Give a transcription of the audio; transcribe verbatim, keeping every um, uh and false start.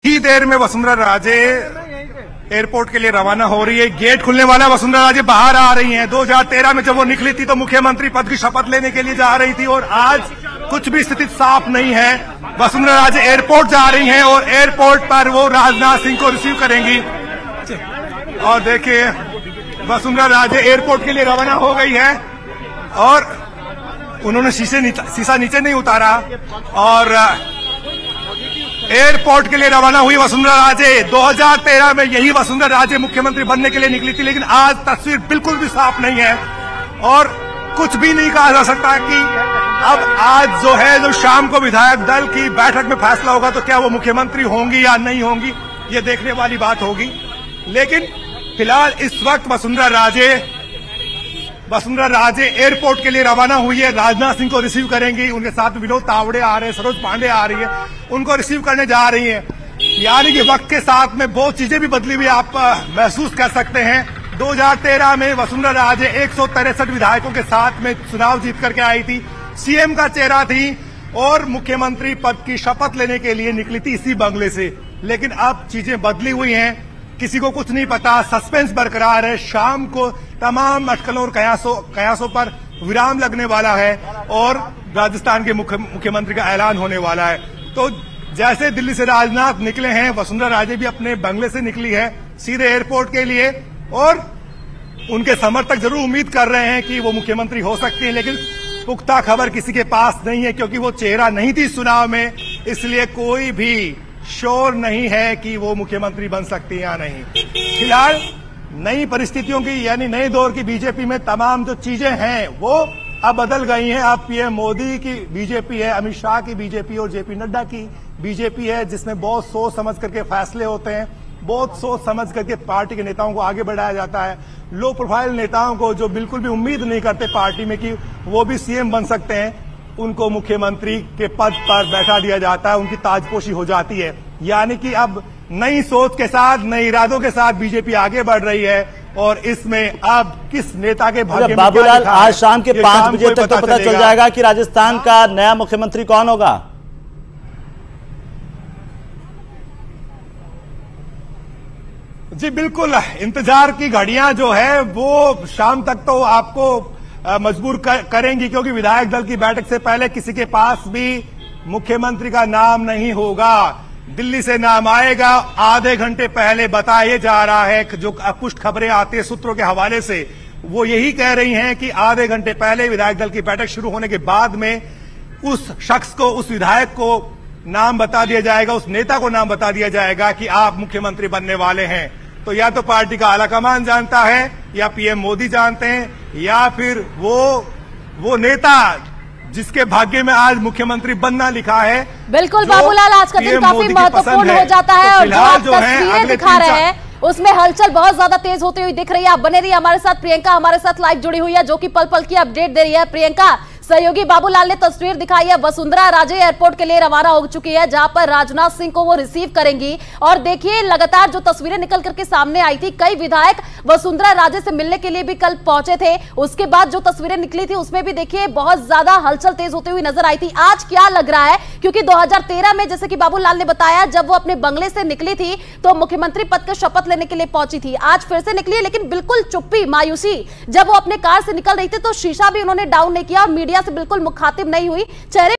ही देर में वसुंधरा राजे एयरपोर्ट के लिए रवाना हो रही है। गेट खुलने वाला है, वसुंधरा राजे बाहर आ रही हैं। दो हज़ार तेरह में जब वो निकली थी तो मुख्यमंत्री पद की शपथ लेने के लिए जा रही थी और आज कुछ भी स्थिति साफ नहीं है। वसुंधरा राजे एयरपोर्ट जा रही हैं और एयरपोर्ट पर वो राजनाथ सिंह को रिसीव करेंगी। और देखिए वसुंधरा राजे एयरपोर्ट के लिए रवाना हो गई है और उन्होंने शीशे शीशा नीचे नहीं उतारा और एयरपोर्ट के लिए रवाना हुई वसुंधरा राजे। दो हज़ार तेरह में यही वसुंधरा राजे मुख्यमंत्री बनने के लिए निकली थी, लेकिन आज तस्वीर बिल्कुल भी साफ नहीं है और कुछ भी नहीं कहा जा सकता कि अब आज जो है जो शाम को विधायक दल की बैठक में फैसला होगा तो क्या वो मुख्यमंत्री होंगी या नहीं होंगी, ये देखने वाली बात होगी। लेकिन फिलहाल इस वक्त वसुंधरा राजे वसुंधरा राजे एयरपोर्ट के लिए रवाना हुई है। राजनाथ सिंह को रिसीव करेंगी। उनके साथ विनोद तावड़े आ रहे हैं, सरोज पांडे आ रही है, उनको रिसीव करने जा रही हैं। यानी कि वक्त के साथ में बहुत चीजें भी बदली हुई आप महसूस कर सकते हैं। दो हज़ार तेरह में वसुंधरा राजे एक सौ तिरसठ विधायकों के साथ में चुनाव जीत करके आई थी, सीएम का चेहरा थी और मुख्यमंत्री पद की शपथ लेने के लिए निकली थी इसी बंगले से। लेकिन अब चीजें बदली हुई हैं, किसी को कुछ नहीं पता, सस्पेंस बरकरार है। शाम को तमाम अटकलों और कयासों कयासों पर विराम लगने वाला है और राजस्थान के मुख्य, मुख्यमंत्री का ऐलान होने वाला है। तो जैसे दिल्ली से राजनाथ निकले हैं, वसुंधरा राजे भी अपने बंगले से निकली है सीधे एयरपोर्ट के लिए और उनके समर्थक जरूर उम्मीद कर रहे हैं कि वो मुख्यमंत्री हो सकती हैं, लेकिन पुख्ता खबर किसी के पास नहीं है क्योंकि वो चेहरा नहीं थी चुनाव में, इसलिए कोई भी श्योर नहीं है कि वो मुख्यमंत्री बन सकती है या नहीं। फिलहाल नई परिस्थितियों की यानी नए दौर की बीजेपी में तमाम जो चीजें हैं वो अब बदल गई हैं। अब पीएम मोदी की बीजेपी है, अमित शाह की बीजेपी और जेपी नड्डा की बीजेपी है, जिसमें बहुत सोच समझ करके फैसले होते हैं, बहुत सोच समझ करके पार्टी के नेताओं को आगे बढ़ाया जाता है। लो प्रोफाइल नेताओं को जो बिल्कुल भी उम्मीद नहीं करते पार्टी में कि वो भी सीएम बन सकते हैं, उनको मुख्यमंत्री के पद पर बैठा दिया जाता है, उनकी ताजपोशी हो जाती है। यानी कि अब नई सोच के साथ, नए इरादों के साथ बीजेपी आगे बढ़ रही है और इसमें अब किस नेता के भाग्य में बाबूलाल, आज शाम के पांच बजे तक तो पता चल जाएगा कि राजस्थान का नया मुख्यमंत्री कौन होगा। जी बिल्कुल, इंतजार की घड़ियां जो है वो शाम तक तो आपको मजबूर कर, करेंगी क्योंकि विधायक दल की बैठक से पहले किसी के पास भी मुख्यमंत्री का नाम नहीं होगा। दिल्ली से नाम आएगा, आधे घंटे पहले बताया जा रहा है, जो कुछ खबरें आती है सूत्रों के हवाले से वो यही कह रही हैं कि आधे घंटे पहले विधायक दल की बैठक शुरू होने के बाद में उस शख्स को, उस विधायक को नाम बता दिया जाएगा, उस नेता को नाम बता दिया जाएगा कि आप मुख्यमंत्री बनने वाले हैं। तो या तो पार्टी का आलाकमान जानता है या पीएम मोदी जानते हैं या फिर वो वो नेता जिसके भाग्य में आज मुख्यमंत्री बनना लिखा है। बिल्कुल बाबूलाल, आज का दिन काफी महत्वपूर्ण हो जाता है और जो आप तस्वीरें दिखा रहे हैं उसमें हलचल बहुत ज्यादा तेज होती हुई दिख रही है। आप बने रहिए हमारे साथ। प्रियंका हमारे साथ लाइव जुड़ी हुई है जो कि पल पल की अपडेट दे रही है। प्रियंका, सहयोगी बाबूलाल ने तस्वीर दिखाई है, वसुंधरा राजे एयरपोर्ट के लिए रवाना हो चुकी है जहां पर राजनाथ सिंह को वो रिसीव करेंगी। और देखिए लगातार जो तस्वीरें निकल करके सामने आई थी, कई विधायक वसुंधरा राजे से मिलने के लिए भी कल पहुंचे थे। उसके बाद जो तस्वीरें निकली थी उसमें भी देखिए बहुत ज्यादा हलचल तेज होती हुई नजर आई थी। आज क्या लग रहा है, क्योंकि दो हज़ार तेरह में जैसे कि बाबूलाल ने बताया जब वो अपने बंगले से निकली थी तो मुख्यमंत्री पद का शपथ लेने के लिए पहुंची थी। आज फिर से निकली लेकिन बिल्कुल चुप्पी, मायूसी। जब वो अपने कार से निकल रही थी तो शीशा भी उन्होंने डाउन नहीं किया और मीडिया से बिल्कुल मुखातिब नहीं हुई। चेहरे